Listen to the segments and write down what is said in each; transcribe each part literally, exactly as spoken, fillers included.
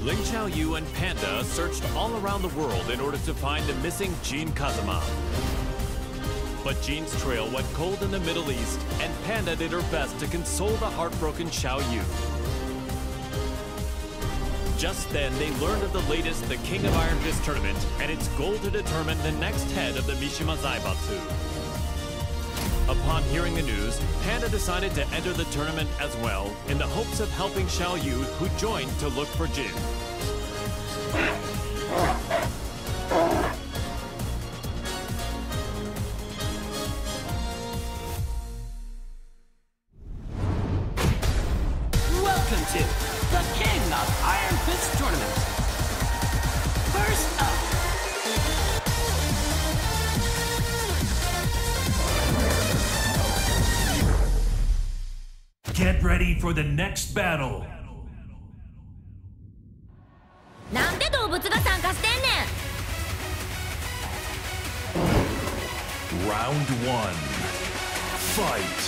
Ling Xiaoyu and Panda searched all around the world in order to find the missing Jin Kazama. But Jin's trail went cold in the Middle East, and Panda did her best to console the heartbroken Xiaoyu. Just then, they learned of the latest The King of Iron Fist tournament and its goal to determine the next head of the Mishima Zaibatsu. Upon hearing the news, Panda decided to enter the tournament as well, in the hopes of helping Xiaoyu, who joined to look for Jin. Welcome to the King of Iron Fist tournament. First up, get ready for the next battle. なんで動物が参加してんねん。 Round one. Fight.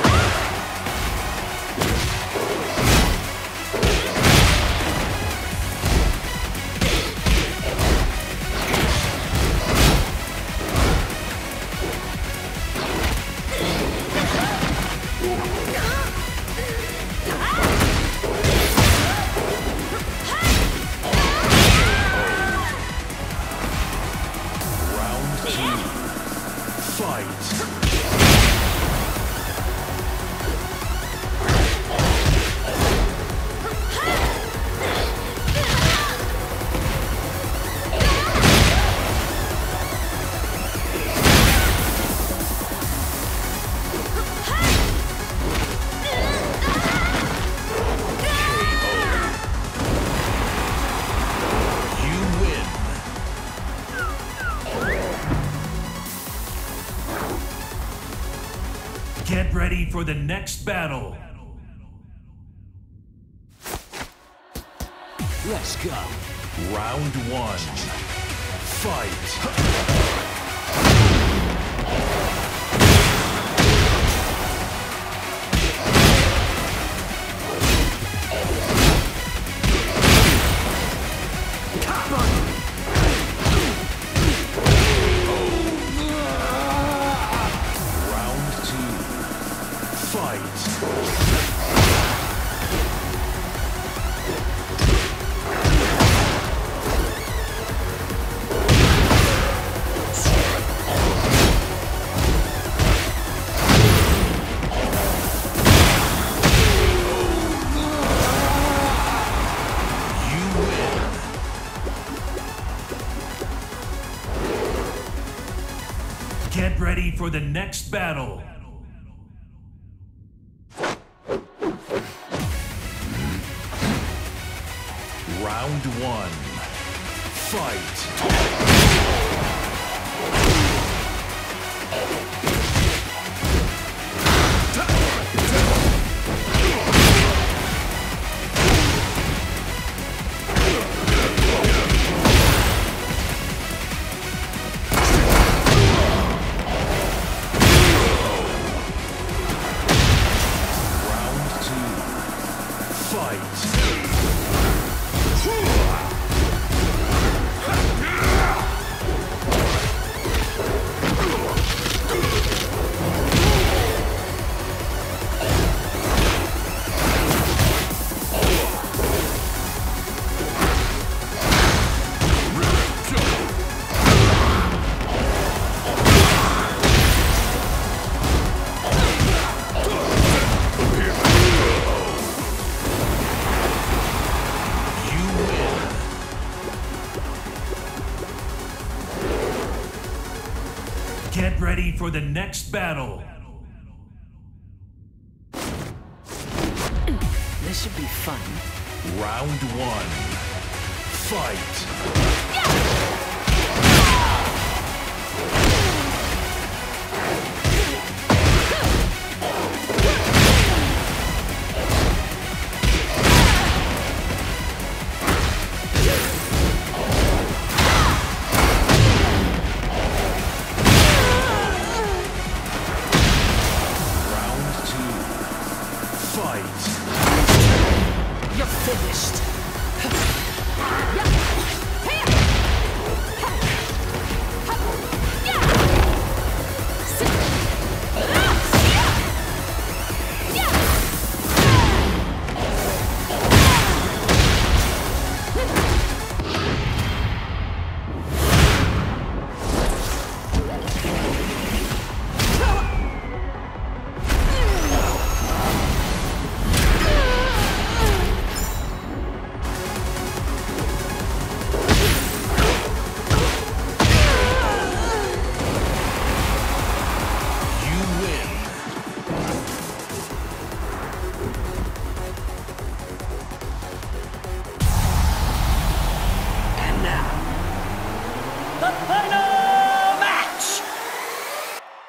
Get ready for the next battle. let's go. Round one. Fight. Get ready for the next battle. Round one. Fight. Get ready for the next battle. This should be fun. Round one. Fight. Yeah! You're finished.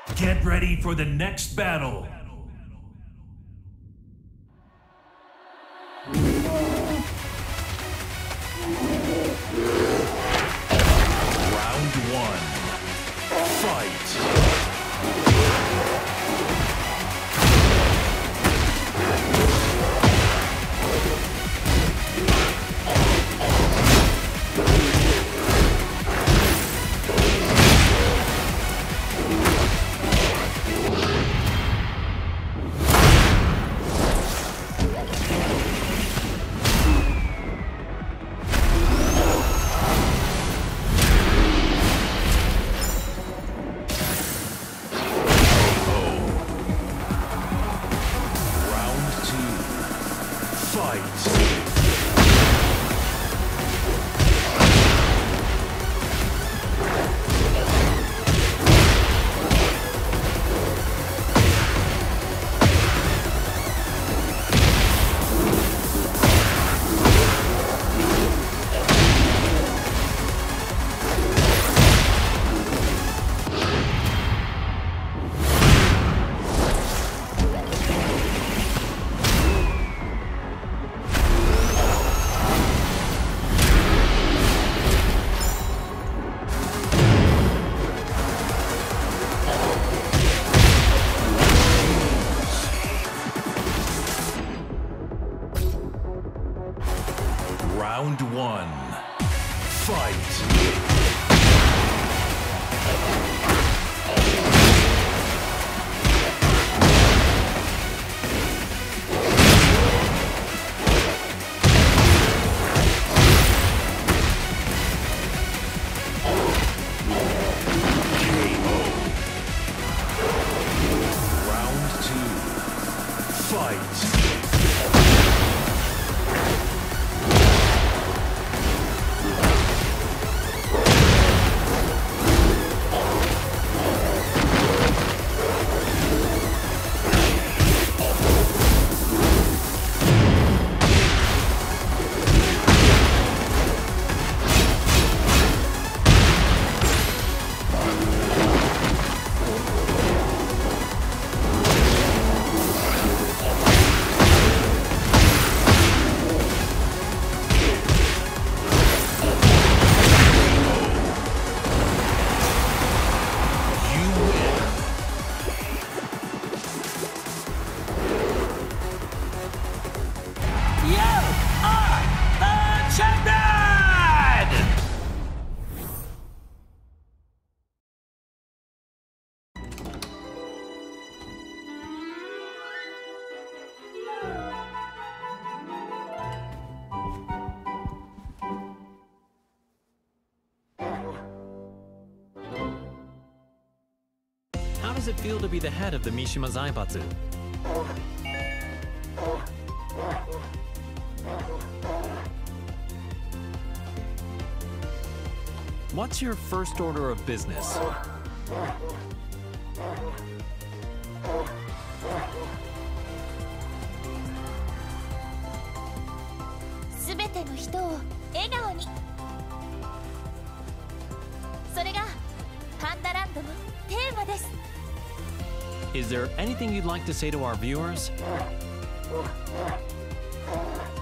Get ready for the next battle. Round one. Fight. Round one. Fight. How does it feel to be the head of the Mishima Zaibatsu? What's your first order of business? Is there anything you'd like to say to our viewers?